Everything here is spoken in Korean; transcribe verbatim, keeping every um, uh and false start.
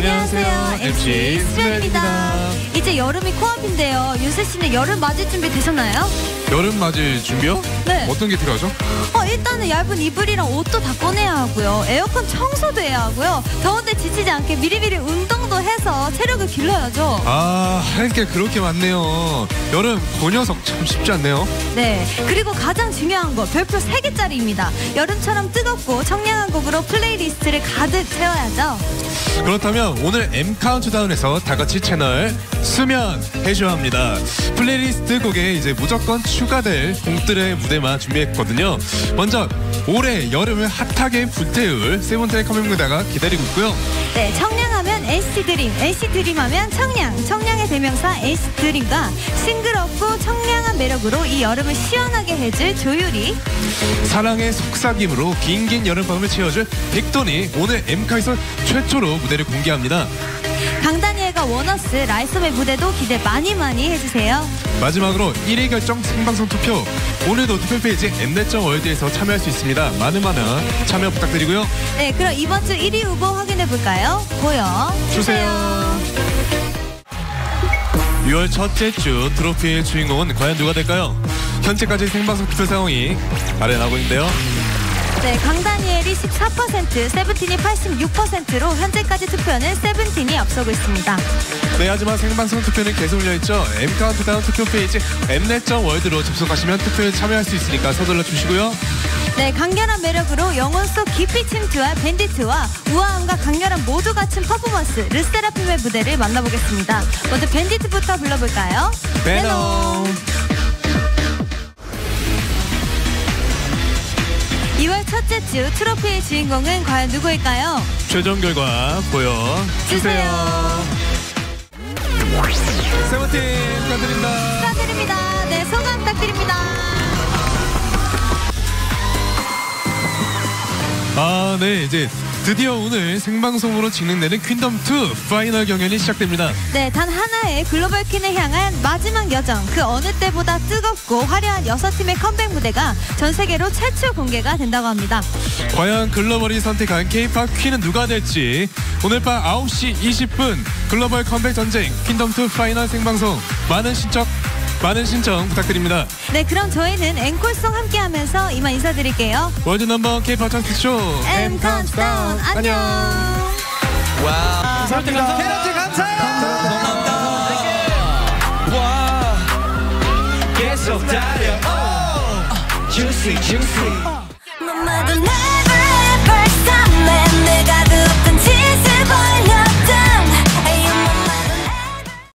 안녕하세요, 엠씨 수면입니다. 이제 여름이 코앞인데요. 윤세 씨는 여름 맞을 준비 되셨나요? 여름 맞을 준비요? 네. 어떤 게 필요하죠? 어, 일단은 얇은 이불이랑 옷도 다 꺼내야 하고요. 에어컨 청소도 해야 하고요. 더운데 지치지 않게 미리미리 운동도 해서 체력을 길러야죠. 아, 할 게 그렇게 많네요. 여름 그 녀석 참 쉽지 않네요. 네. 그리고 가장 중요한 거 별표 세 개짜리입니다. 여름처럼 뜨겁고 청량한 곡으로 플레이리스트를 가득 채워야죠. 그렇다면 오늘 M 카운트다운에서 다 같이 채널 수면 해줘야 합니다. 플레이리스트 곡에 이제 무조건 추가될 곡들의 무대만 준비했거든요. 먼저 올해 여름을 핫하게 불태울 세븐틴의 컴백 무대가 기다리고 있고요. 네, 청량하면 엔시티 드림, 엔시티 드림 하면 청량, 청량의 대명사 엔시티 드림과 싱그럽고 청량한 매력으로 이 여름을 시원하게 해줄 조유리, 사랑의 속삭임으로 긴긴 여름밤을 채워줄 백돈이 오늘 엠카에서 최초로 무대를 공개합니다. 강다니엘과 워너스, 라이썸의 무대도 기대 많이 많이 해주세요. 마지막으로 일 위 결정 생방송 투표, 오늘도 투표 페이지 엠넷 점 월드에서 참여할 수 있습니다. 많은 많은 참여 부탁드리고요. 네, 그럼 이번 주 일 위 후보 확인해볼까요? 보여주세요. 유월 첫째 주 트로피의 주인공은 과연 누가 될까요? 현재까지 생방송 투표 상황이 아래 나오고 있는데요. 네, 강다니엘이 십사 퍼센트, 세븐틴이 팔십육 퍼센트로 현재까지 투표는 세븐틴이 앞서고 있습니다. 네, 하지만 생방송 투표는 계속 열려있죠. M 카운트다운 투표 페이지 엠넷 점 월드로 접속하시면 투표에 참여할 수 있으니까 서둘러 주시고요. 네, 강렬한 매력으로 영혼 속 깊이 침투할 밴디트와 우아함과 강렬한 모두 갖춘 퍼포먼스 르세라핌의 무대를 만나보겠습니다. 먼저 밴디트부터 불러볼까요? 베놈. 이월 첫째 주 트로피의 주인공은 과연 누구일까요? 최종 결과 보여주세요. 세븐틴 축하드립니다. 축하드립니다. 네, 소감 부탁드립니다. 아, 네, 이제 드디어 오늘 생방송으로 진행되는 퀸덤 투 파이널 경연이 시작됩니다. 네, 단 하나의 글로벌 퀸을 향한 마지막 여정, 그 어느 때보다 뜨겁고 화려한 여섯 팀의 컴백 무대가 전 세계로 최초 공개가 된다고 합니다. 과연 글로벌이 선택한 K-팝 퀸은 누가 될지 오늘 밤 아홉 시 이십 분 글로벌 컴백 전쟁 퀸덤 투 파이널 생방송 많은 신청 많은 신청 부탁드립니다. 네, 그럼 저희는 앵콜송 함께하면서 이만 인사드릴게요. 월드 넘버 K-팝 차트 쇼 M 카운트다운 안녕. 와우. 감사합니다. 캐럿들 감사해요. 감사합니다. 와. 계속 달려. 주시 주시. 너마다 내